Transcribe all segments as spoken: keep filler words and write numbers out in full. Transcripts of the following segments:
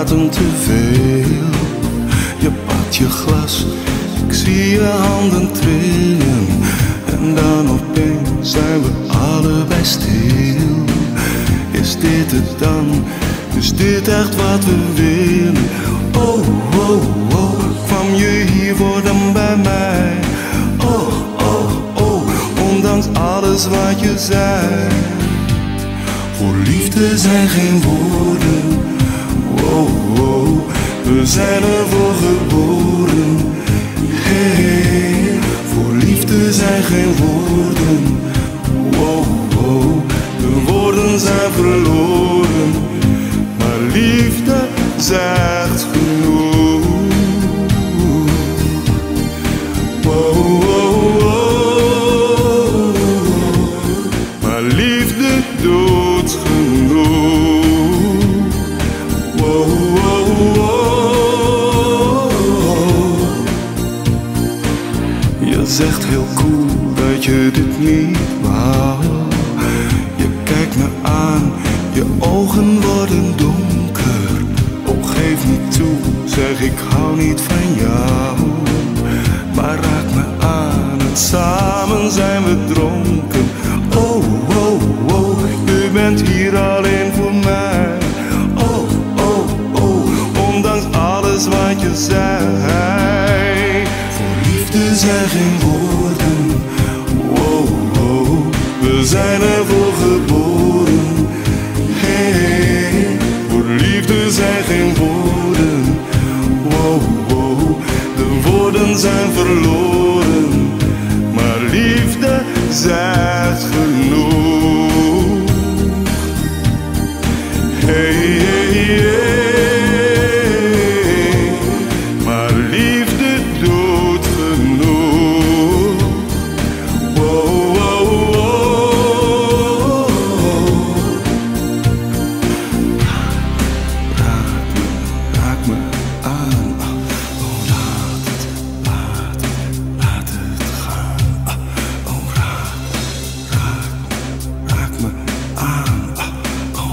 praten te veel. Je pakt je glas, ik zie je handen trillen. En dan opeens zijn we allebei stil. Is dit het dan? Is dit echt wat we willen? Oh, oh, oh, kwam je hiervoor dan bij mij? Oh, oh, oh, ondanks alles wat je zei. Voor liefde zijn geen woorden. Wow, wow, we zijn ervoor geboren. Hey, voor liefde zijn geen woorden. Wow, wow, de woorden zijn verloren. Maar liefde zegt genoeg. Wow, wow, wow. Maar liefde doet genoeg. Wow, wow, wow. Je zegt heel cool dat je dit niet wou. Je kijkt me aan, je ogen worden donker. Oh, geef niet toe, zeg ik hou niet van jou. Maar raak me aan en samen zijn we dronken. Oh, oh, oh, je bent hier alleen voor mij. Oh, oh, oh, ondanks alles wat je zei. Voor liefde zijn geen woorden. Wow, wow, we zijn ervoor geboren. Hey, voor liefde zijn geen woorden. Wow, wow, de woorden zijn verloren. Maar liefde zegt genoeg. Hey, hey, hey. Maar liefde doet genoeg. Wow, wow, wow. Raak me, raak me aan. Oh, laat het, laat het, laat het gaan. Oh, raak, raak, raak me aan. Oh.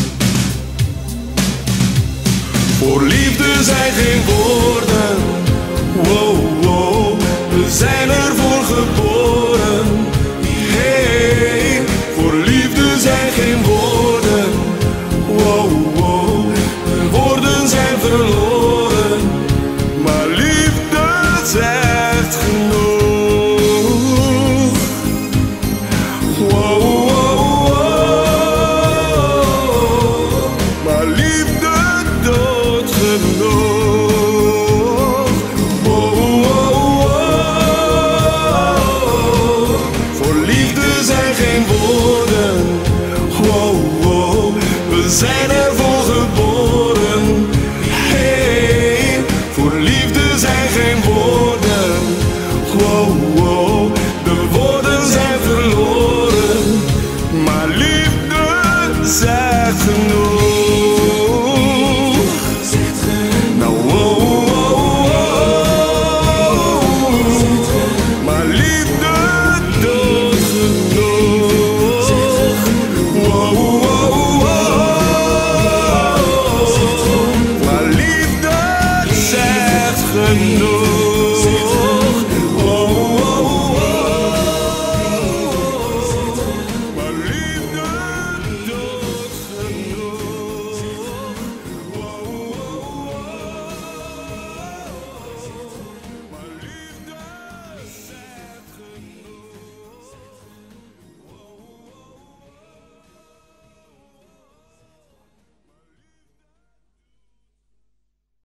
Voor liefde zijn geen woorden. Wow, wow, we zijn ervoor geboren. Hey, voor liefde zijn geen woorden. Wow, wow, de woorden zijn verloren. Maar liefde zegt genoeg. Wow, wow, wow. Maar liefde doet genoeg. Wow, wow, wow. Voor liefde zijn geen woorden. Wow, wow, we zijn ervoor geboren. Hey, voor liefde zijn geen woorden. Wow, wow, de woorden zijn verloren. Maar liefde zegt genoeg. Nou, wow, wow, wow. Maar liefde doet genoeg. Wow, wow, wow. Maar liefde zegt genoeg.